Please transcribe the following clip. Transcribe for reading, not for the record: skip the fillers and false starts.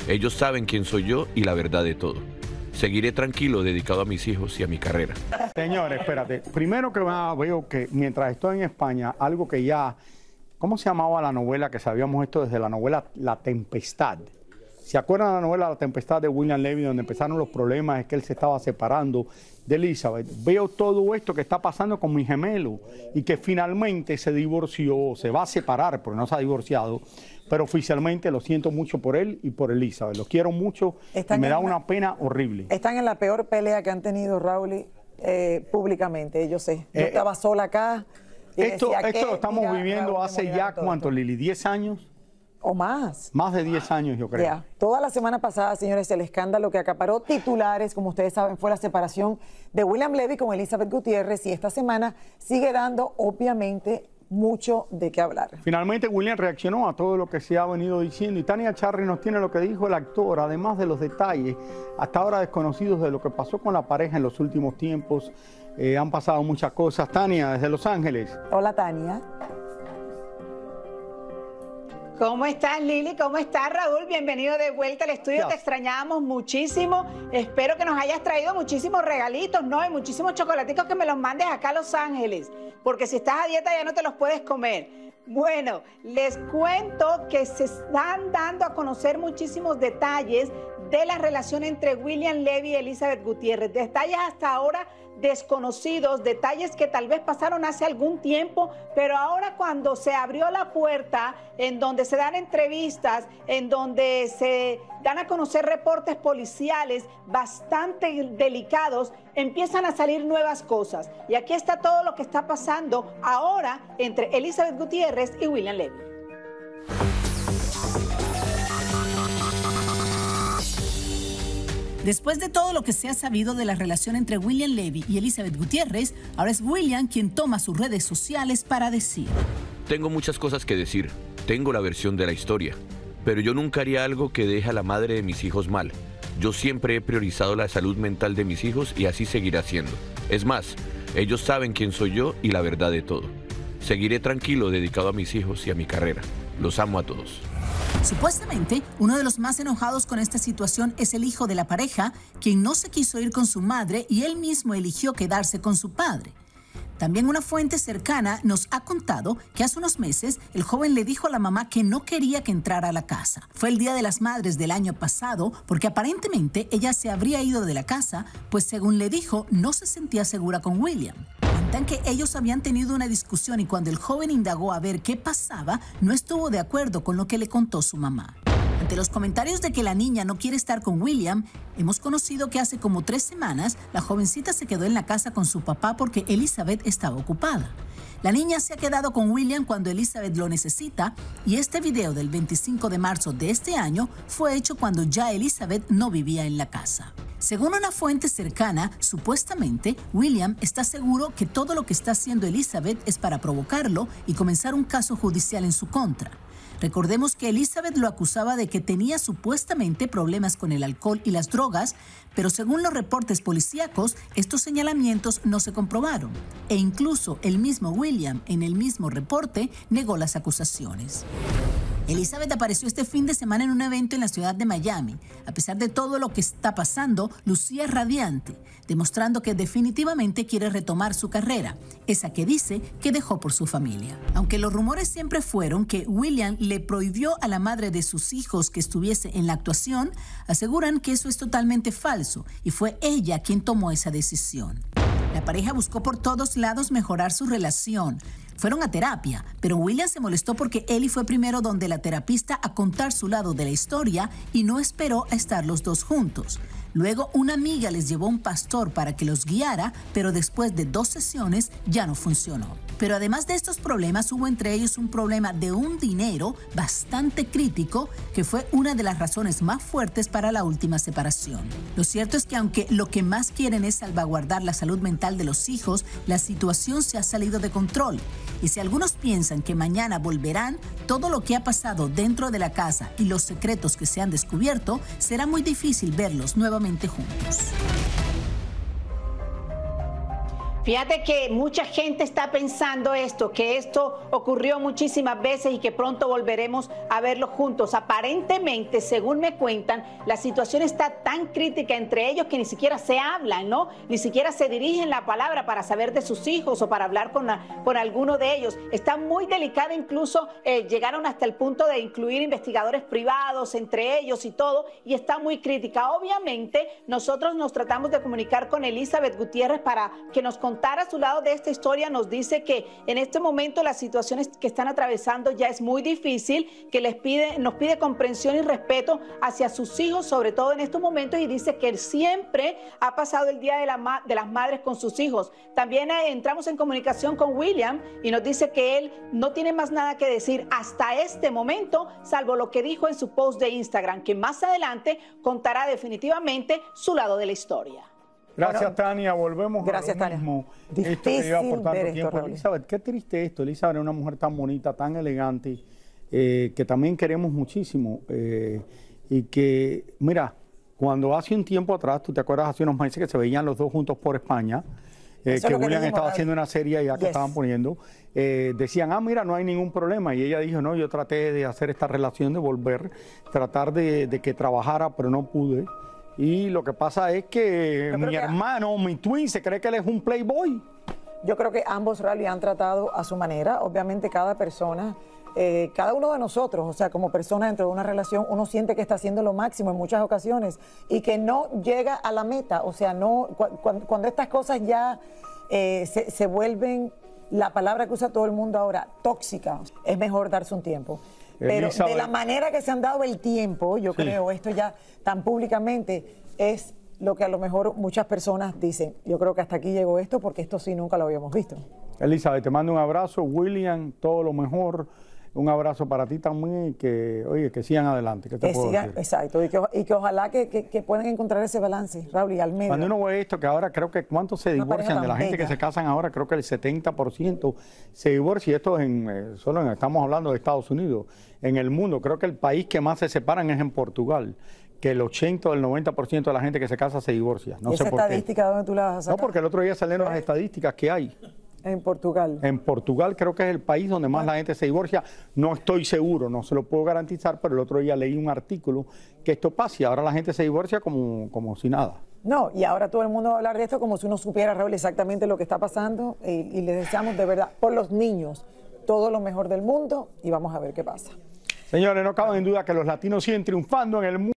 Ellos saben quién soy yo y la verdad de todo. Seguiré tranquilo, dedicado a mis hijos y a mi carrera. Señores, espérate. Primero que nada veo que mientras estoy en España, algo que ya... ¿Cómo se llamaba la novela que sabíamos esto desde la novela La Tempestad? ¿Se acuerdan de la novela La Tempestad de William Levy, donde empezaron los problemas, es que él se estaba separando de Elizabeth? Veo todo esto que está pasando con mi gemelo y que finalmente se divorció, se va a separar porque no se ha divorciado, pero oficialmente lo siento mucho por él y por Elizabeth. Los quiero mucho y me da una pena horrible. Están en la peor pelea que han tenido, Raúl, públicamente, yo sé. Yo estaba sola acá. Esto lo estamos viviendo hace ya, ¿cuánto, Lili? ¿10 años? O más. Más de 10 años, yo creo. Yeah. Toda la semana pasada, señores, el escándalo que acaparó titulares, como ustedes saben, fue la separación de William Levy con Elizabeth Gutiérrez, y esta semana sigue dando, obviamente, mucho de qué hablar. Finalmente, William reaccionó a todo lo que se ha venido diciendo, y Tania Charry nos tiene lo que dijo el actor, además de los detalles, hasta ahora desconocidos, de lo que pasó con la pareja en los últimos tiempos. Han pasado muchas cosas. Tania, desde Los Ángeles. Hola, Tania. ¿Cómo estás, Lili? ¿Cómo estás, Raúl? Bienvenido de vuelta al estudio. Dios. Te extrañábamos muchísimo. Espero que nos hayas traído muchísimos regalitos, ¿no? Y muchísimos chocolaticos que me los mandes acá a Los Ángeles, porque si estás a dieta ya no te los puedes comer. Bueno, les cuento que se están dando a conocer muchísimos detalles de la relación entre William Levy y Elizabeth Gutiérrez. Detalles hasta ahora desconocidos, detalles que tal vez pasaron hace algún tiempo, pero ahora cuando se abrió la puerta, en donde se dan entrevistas, en donde se dan a conocer reportes policiales bastante delicados, empiezan a salir nuevas cosas. Y aquí está todo lo que está pasando ahora entre Elizabeth Gutiérrez y William Levy. Después de todo lo que se ha sabido de la relación entre William Levy y Elizabeth Gutiérrez, ahora es William quien toma sus redes sociales para decir: Tengo muchas cosas que decir, tengo la versión de la historia, pero yo nunca haría algo que deje a la madre de mis hijos mal. Yo siempre he priorizado la salud mental de mis hijos y así seguirá siendo. Es más, ellos saben quién soy yo y la verdad de todo. Seguiré tranquilo, dedicado a mis hijos y a mi carrera. Los amo a todos. Supuestamente, uno de los más enojados con esta situación es el hijo de la pareja, quien no se quiso ir con su madre y él mismo eligió quedarse con su padre. También una fuente cercana nos ha contado que hace unos meses el joven le dijo a la mamá que no quería que entrara a la casa. Fue el Día de las Madres del año pasado, porque aparentemente ella se habría ido de la casa, pues según le dijo, no se sentía segura con William. Cuentan que ellos habían tenido una discusión y cuando el joven indagó a ver qué pasaba, no estuvo de acuerdo con lo que le contó su mamá. Ante los comentarios de que la niña no quiere estar con William, hemos conocido que hace como 3 semanas la jovencita se quedó en la casa con su papá porque Elizabeth estaba ocupada. La niña se ha quedado con William cuando Elizabeth lo necesita y este video del 25 de marzo de este año fue hecho cuando ya Elizabeth no vivía en la casa. Según una fuente cercana, supuestamente, William está seguro que todo lo que está haciendo Elizabeth es para provocarlo y comenzar un caso judicial en su contra. Recordemos que Elizabeth lo acusaba de que tenía supuestamente problemas con el alcohol y las drogas, pero según los reportes policíacos, estos señalamientos no se comprobaron. E incluso el mismo William, en el mismo reporte, negó las acusaciones. Elizabeth apareció este fin de semana en un evento en la ciudad de Miami. A pesar de todo lo que está pasando, lucía radiante, demostrando que definitivamente quiere retomar su carrera, esa que dice que dejó por su familia. Aunque los rumores siempre fueron que William le prohibió a la madre de sus hijos que estuviese en la actuación, aseguran que eso es totalmente falso y fue ella quien tomó esa decisión. La pareja buscó por todos lados mejorar su relación. Fueron a terapia, pero William se molestó porque Eli fue primero donde la terapista a contar su lado de la historia y no esperó a estar los dos juntos. Luego una amiga les llevó un pastor para que los guiara, pero después de 2 sesiones ya no funcionó. Pero además de estos problemas, hubo entre ellos un problema de un dinero bastante crítico que fue una de las razones más fuertes para la última separación. Lo cierto es que aunque lo que más quieren es salvaguardar la salud mental de los hijos, la situación se ha salido de control. Y si algunos piensan que mañana volverán, todo lo que ha pasado dentro de la casa y los secretos que se han descubierto, será muy difícil verlos nuevamente juntos. Fíjate que mucha gente está pensando esto, que esto ocurrió muchísimas veces y que pronto volveremos a verlo juntos. Aparentemente, según me cuentan, la situación está tan crítica entre ellos que ni siquiera se hablan, ¿no? Ni siquiera se dirigen la palabra para saber de sus hijos o para hablar con alguno de ellos. Está muy delicada, incluso llegaron hasta el punto de incluir investigadores privados entre ellos y todo, y está muy crítica. Obviamente, nosotros nos tratamos de comunicar con Elizabeth Gutiérrez para que nos contara su lado de esta historia. Nos dice que en este momento las situaciones que están atravesando ya es muy difícil, que nos pide comprensión y respeto hacia sus hijos, sobre todo en estos momentos, y dice que él siempre ha pasado el Día de las Madres con sus hijos. También entramos en comunicación con William y nos dice que él no tiene más nada que decir hasta este momento, salvo lo que dijo en su post de Instagram, que más adelante contará definitivamente su lado de la historia. Gracias, Bueno, Tania. Volvemos gracias, a lo mismo. Tania. Esto que lleva por Difícil tanto ver esto, tiempo. Raúl. Elizabeth, qué triste esto. Elizabeth es una mujer tan bonita, tan elegante, que también queremos muchísimo. Y que, mira, cuando hace un tiempo atrás, tú te acuerdas, hace unos meses que se veían los dos juntos por España, Eso es que lo que William dijimos, estaba Raúl. haciendo una serie ya que Yes. estaban poniendo, decían, mira, no hay ningún problema. Y ella dijo, no, yo traté de hacer esta relación, de volver, tratar de que trabajara, pero no pude. Y lo que pasa es que Yo creo mi que- hermano, mi twin, se cree que él es un playboy. Yo creo que ambos Rally han tratado a su manera. Obviamente cada persona, cada uno de nosotros, o sea, como persona dentro de una relación, uno siente que está haciendo lo máximo en muchas ocasiones y que no llega a la meta. O sea, no cuando estas cosas ya se vuelven, la palabra que usa todo el mundo ahora, tóxica, es mejor darse un tiempo. Pero Elizabeth. de la manera que se han dado el tiempo, yo Sí. creo, esto ya tan públicamente, es lo que a lo mejor muchas personas dicen. Yo creo que hasta aquí llegó esto porque esto sí nunca lo habíamos visto. Elizabeth, te mando un abrazo. William, todo lo mejor. Un abrazo para ti también y que, oye, que sigan adelante. ¿Qué te Que puedo sigan, decir? exacto, y que ojalá que puedan encontrar ese balance, Raúl, y Almeida. Cuando uno ve esto, que ahora creo que cuántos se Una pareja divorcian de tan la gente que bella. se casan ahora, creo que el 70% se divorcia. Y esto es estamos hablando de Estados Unidos. En el mundo, creo que el país que más se separan es en Portugal, que el 80 o el 90% de la gente que se casa se divorcia. No ¿Y sé esa por qué. estadística dónde tú la vas a No, sacar? porque el otro día salieron las estadísticas que hay. En Portugal. En Portugal creo que es el país donde más la gente se divorcia. No estoy seguro, no se lo puedo garantizar, pero el otro día leí un artículo que esto pasa y ahora la gente se divorcia como si nada. No, y ahora todo el mundo va a hablar de esto como si uno supiera, Raúl, exactamente lo que está pasando y les deseamos de verdad, por los niños, todo lo mejor del mundo y vamos a ver qué pasa. Señores, no cabe en duda que los latinos siguen triunfando en el mundo.